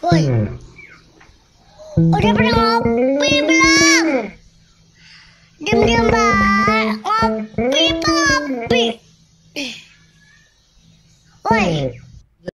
Woi, udah pernah ngopi belum? Diam-diam banget, ngopi apa ngopi? Woi.